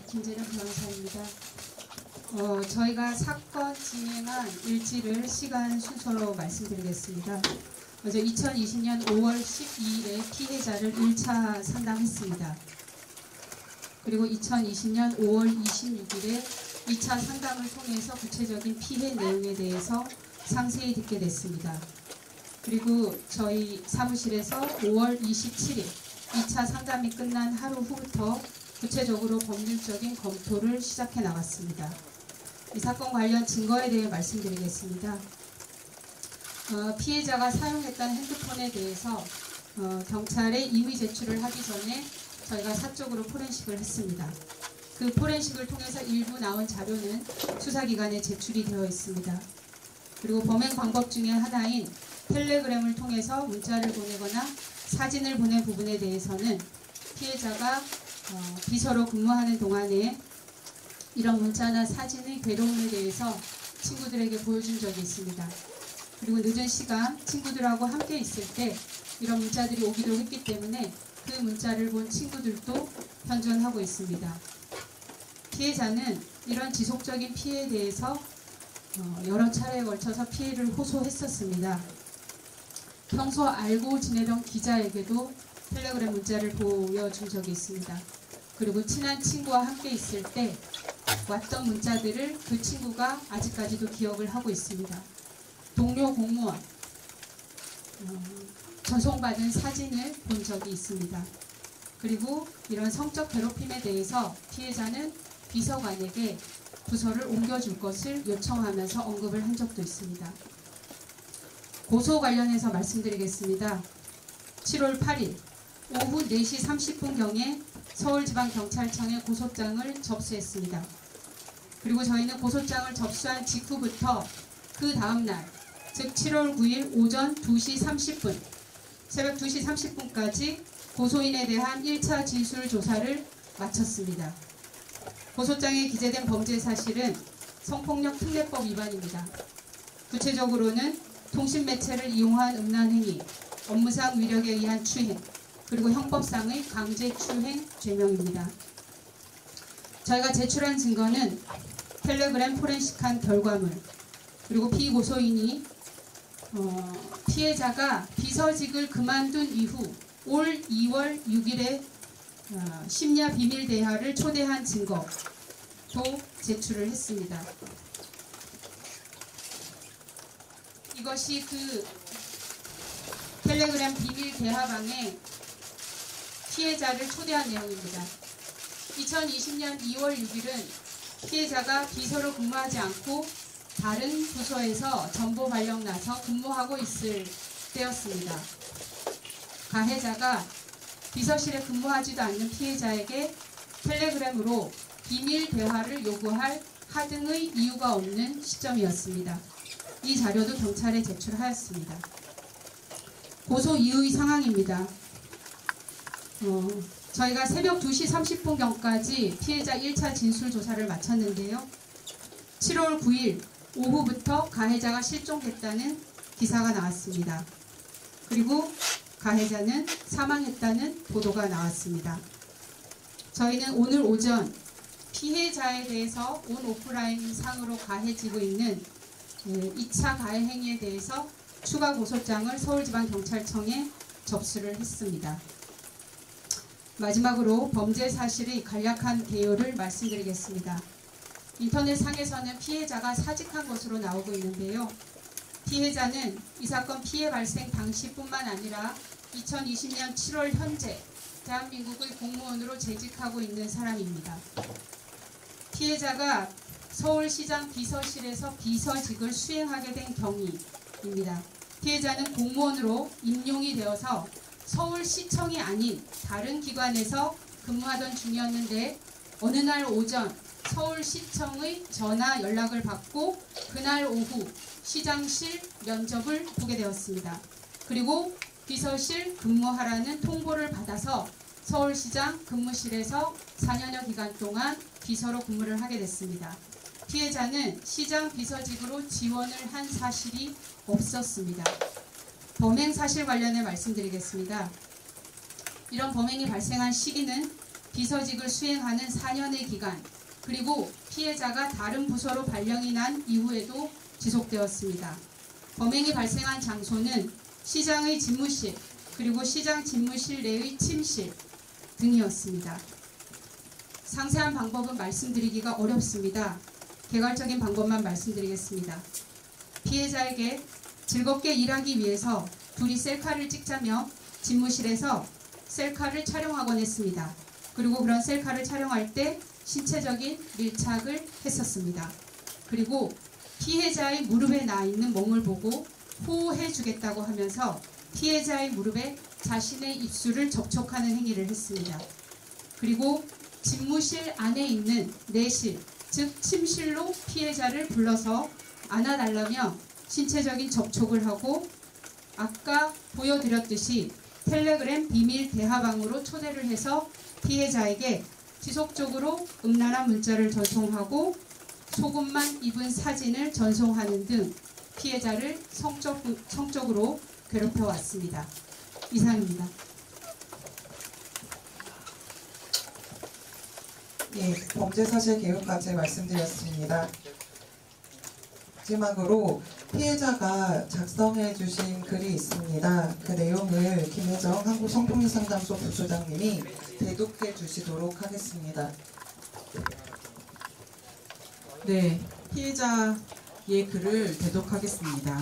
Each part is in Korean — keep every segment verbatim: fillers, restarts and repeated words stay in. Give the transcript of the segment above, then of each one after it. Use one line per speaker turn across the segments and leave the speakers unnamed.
김재련 변호사입니다. 어, 저희가 사건 진행한 일지를 시간 순서로 말씀드리겠습니다. 먼저 이천이십 년 오월 십이일에 피해자를 일 차 상담했습니다. 그리고 이천이십 년 오월 이십육일에 이 차 상담을 통해서 구체적인 피해 내용에 대해서 상세히 듣게 됐습니다. 그리고 저희 사무실에서 오월 이십칠일 이 차 상담이 끝난 하루 후부터 구체적으로 법률적인 검토를 시작해 나갔습니다. 이 사건 관련 증거에 대해 말씀드리겠습니다. 어, 피해자가 사용했던 핸드폰에 대해서 어, 경찰에 임의 제출을 하기 전에 저희가 사적으로 포렌식을 했습니다. 그 포렌식을 통해서 일부 나온 자료는 수사기관에 제출이 되어 있습니다. 그리고 범행 방법 중에 하나인 텔레그램을 통해서 문자를 보내거나 사진을 보낸 부분에 대해서는 피해자가 어, 비서로 근무하는 동안에 이런 문자나 사진의 괴로움에 대해서 친구들에게 보여준 적이 있습니다. 그리고 늦은 시간 친구들하고 함께 있을 때 이런 문자들이 오기도 했기 때문에 그 문자를 본 친구들도 현존하고 있습니다. 피해자는 이런 지속적인 피해에 대해서 어, 여러 차례에 걸쳐서 피해를 호소했었습니다. 평소 알고 지내던 기자에게도 텔레그램 문자를 보여준 적이 있습니다. 그리고 친한 친구와 함께 있을 때 왔던 문자들을 그 친구가 아직까지도 기억을 하고 있습니다. 동료 공무원, 어, 전송받은 사진을 본 적이 있습니다. 그리고 이런 성적 괴롭힘에 대해서 피해자는 비서관에게 부서를 옮겨줄 것을 요청하면서 언급을 한 적도 있습니다. 고소 관련해서 말씀드리겠습니다. 칠월 팔일 오후 네 시 삼십 분경에 서울지방경찰청에 고소장을 접수했습니다. 그리고 저희는 고소장을 접수한 직후부터 그 다음날, 즉 칠월 구일 오전 두 시 삼십 분, 새벽 두 시 삼십 분까지 고소인에 대한 일 차 진술 조사를 마쳤습니다. 고소장에 기재된 범죄 사실은 성폭력 특례법 위반입니다. 구체적으로는 통신매체를 이용한 음란행위, 업무상 위력에 의한 추행, 그리고 형법상의 강제추행 죄명입니다. 저희가 제출한 증거는 텔레그램 포렌식한 결과물, 그리고 피고소인이 어, 피해자가 비서직을 그만둔 이후 올 이월 육일에 어, 심야 비밀 대화를 초대한 증거도 제출을 했습니다. 이것이 그 텔레그램 비밀 대화방에 피해자를 초대한 내용입니다. 이천이십 년 이월 육일은 피해자가 비서로 근무하지 않고 다른 부서에서 정보 발령 나서 근무하고 있을 때였습니다. 가해자가 비서실에 근무하지도 않는 피해자에게 텔레그램으로 비밀 대화를 요구할 하등의 이유가 없는 시점이었습니다. 이 자료도 경찰에 제출하였습니다. 고소 이후의 상황입니다. 어, 저희가 새벽 두 시 삼십 분경까지 피해자 일 차 진술 조사를 마쳤는데요. 칠월 구일 오후부터 가해자가 실종됐다는 기사가 나왔습니다. 그리고 가해자는 사망했다는 보도가 나왔습니다. 저희는 오늘 오전 피해자에 대해서 온 오프라인 상으로 가해지고 있는 이 차 가해 행위에 대해서 추가 고소장을 서울지방경찰청에 접수를 했습니다. 마지막으로 범죄 사실의 간략한 개요를 말씀드리겠습니다. 인터넷상에서는 피해자가 사직한 것으로 나오고 있는데요. 피해자는 이 사건 피해 발생 당시뿐만 아니라 이천이십 년 칠월 현재 대한민국의 공무원으로 재직하고 있는 사람입니다. 피해자가 서울시장 비서실에서 비서직을 수행하게 된 경위입니다. 피해자는 공무원으로 임용이 되어서 서울시청이 아닌 다른 기관에서 근무하던 중이었는데 어느 날 오전 서울시청의 전화 연락을 받고 그날 오후 시장실 면접을 보게 되었습니다. 그리고 비서실 근무하라는 통보를 받아서 서울시장 근무실에서 사 년여 기간 동안 비서로 근무를 하게 됐습니다. 피해자는 시장 비서직으로 지원을 한 사실이 없었습니다. 범행 사실 관련해 말씀드리겠습니다. 이런 범행이 발생한 시기는 비서직을 수행하는 사 년의 기간, 그리고 피해자가 다른 부서로 발령이 난 이후에도 지속되었습니다. 범행이 발생한 장소는 시장의 집무실, 그리고 시장 집무실 내의 침실 등이었습니다. 상세한 방법은 말씀드리기가 어렵습니다. 개괄적인 방법만 말씀드리겠습니다. 피해자에게 즐겁게 일하기 위해서 둘이 셀카를 찍자며 집무실에서 셀카를 촬영하곤 했습니다. 그리고 그런 셀카를 촬영할 때 신체적인 밀착을 했었습니다. 그리고 피해자의 무릎에 나 있는 멍을 보고 호호해 주겠다고 하면서 피해자의 무릎에 자신의 입술을 접촉하는 행위를 했습니다. 그리고 집무실 안에 있는 내실, 즉 침실로 피해자를 불러서 안아달라며 신체적인 접촉을 하고 아까 보여드렸듯이 텔레그램 비밀 대화방으로 초대를 해서 피해자에게 지속적으로 음란한 문자를 전송하고 속옷만 입은 사진을 전송하는 등 피해자를 성적, 성적으로 괴롭혀왔습니다. 이상입니다.
예, 범죄사실 개요까지 말씀드렸습니다. 마지막으로 피해자가 작성해 주신 글이 있습니다. 그 내용을 김혜정 한국성폭력상담소 부소장님이 대독해 주시도록 하겠습니다.
네, 피해자의 글을 대독하겠습니다.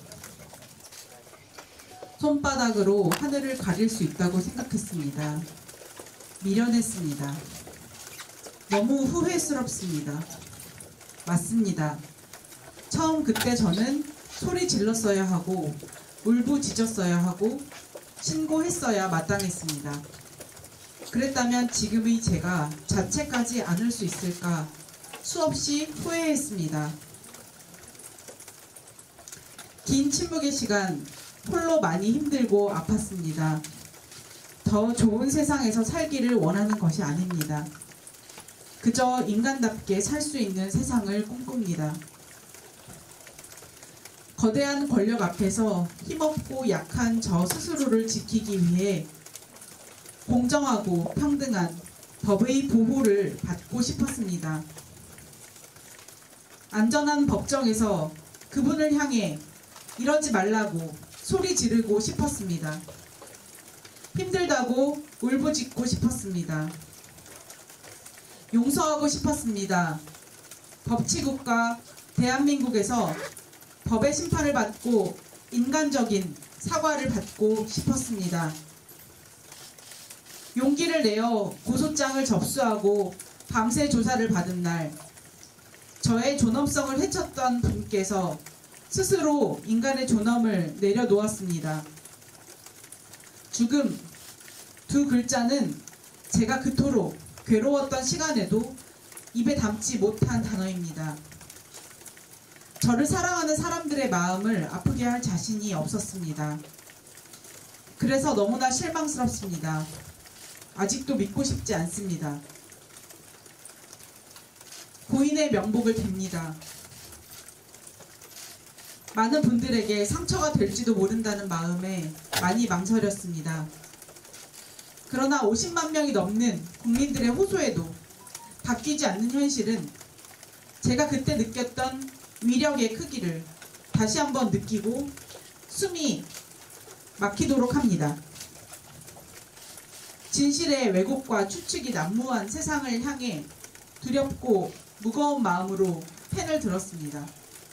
손바닥으로 하늘을 가릴 수 있다고 생각했습니다. 미련했습니다. 너무 후회스럽습니다. 맞습니다. 처음 그때 저는 소리 질렀어야 하고 울부짖었어야 하고 신고했어야 마땅했습니다. 그랬다면 지금의 제가 자책하지 않을 수 있을까 수없이 후회했습니다. 긴 침묵의 시간 홀로 많이 힘들고 아팠습니다. 더 좋은 세상에서 살기를 원하는 것이 아닙니다. 그저 인간답게 살 수 있는 세상을 꿈꿉니다. 거대한 권력 앞에서 힘없고 약한 저 스스로를 지키기 위해 공정하고 평등한 법의 보호를 받고 싶었습니다. 안전한 법정에서 그분을 향해 이러지 말라고 소리 지르고 싶었습니다. 힘들다고 울부짖고 싶었습니다. 용서하고 싶었습니다. 법치국가 대한민국에서 법의 심판을 받고 인간적인 사과를 받고 싶었습니다. 용기를 내어 고소장을 접수하고 밤새 조사를 받은 날, 저의 존엄성을 해쳤던 분께서 스스로 인간의 존엄을 내려놓았습니다. 죽음, 두 글자는 제가 그토록 괴로웠던 시간에도 입에 담지 못한 단어입니다. 저를 사랑하는 사람들의 마음을 아프게 할 자신이 없었습니다. 그래서 너무나 실망스럽습니다. 아직도 믿고 싶지 않습니다. 고인의 명복을 빕니다. 많은 분들에게 상처가 될지도 모른다는 마음에 많이 망설였습니다. 그러나 오십만 명이 넘는 국민들의 호소에도 바뀌지 않는 현실은 제가 그때 느꼈던 위력의 크기를 다시 한번 느끼고 숨이 막히도록 합니다. 진실의 왜곡과 추측이 난무한 세상을 향해 두렵고 무거운 마음으로 펜을 들었습니다.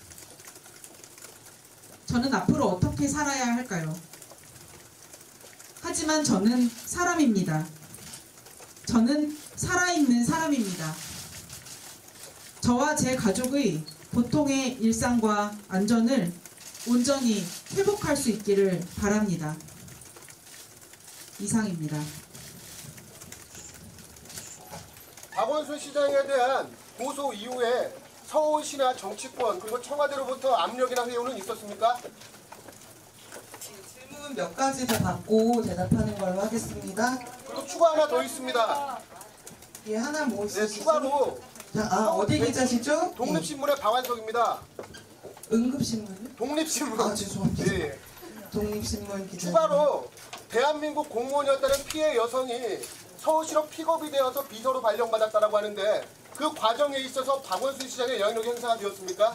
저는 앞으로 어떻게 살아야 할까요? 하지만 저는 사람입니다. 저는 살아있는 사람입니다. 저와 제 가족의 보통의 일상과 안전을 온전히 회복할 수 있기를 바랍니다. 이상입니다.
박원순 시장에 대한 고소 이후에 서울시나 정치권 그리고 청와대로부터 압력이나 회유는 있었습니까?
질문 몇 가지 더 받고 대답하는 걸로 하겠습니다.
그리고 추가 하나 더 있습니다.
예, 하나 뭐
네,
있으시죠?
추가로
자, 아, 어디 기자시죠?
독립신문의 박완석입니다.
예. 응급신문요?
독립신문.
아, 죄송합니다.
예, 예.
독립신문 기자.
추가로 대한민국 공무원이었다는 피해 여성이 서울시로 픽업이 되어서 비서로 발령받았다라고 하는데 그 과정에 있어서 박원순 시장의 영향력이 행사가 되었습니까?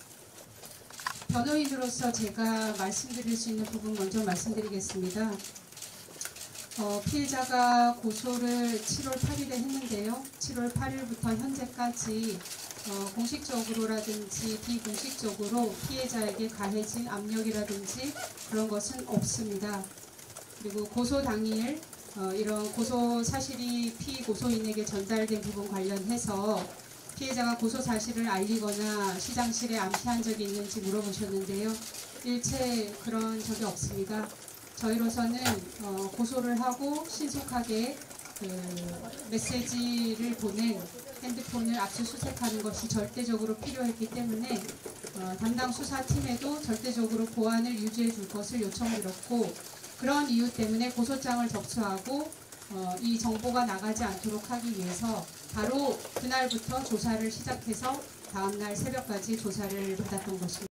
변호인으로서 제가 말씀드릴 수 있는 부분 먼저 말씀드리겠습니다. 어, 피해자가 고소를 칠월 팔일에 했는데요. 칠월 팔일부터 현재까지 어, 공식적으로라든지 비공식적으로 피해자에게 가해진 압력이라든지 그런 것은 없습니다. 그리고 고소 당일 어, 이런 고소 사실이 피고소인에게 전달된 부분 관련해서 피해자가 고소 사실을 알리거나 시장실에 암시한 적이 있는지 물어보셨는데요. 일체 그런 적이 없습니다. 저희로서는 어, 고소를 하고 신속하게 그 메시지를 보낸 핸드폰을 압수수색하는 것이 절대적으로 필요했기 때문에 어, 담당 수사팀에도 절대적으로 보안을 유지해 줄 것을 요청드렸고, 그런 이유 때문에 고소장을 접수하고 어, 이 정보가 나가지 않도록 하기 위해서 바로 그날부터 조사를 시작해서 다음날 새벽까지 조사를 받았던 것입니다.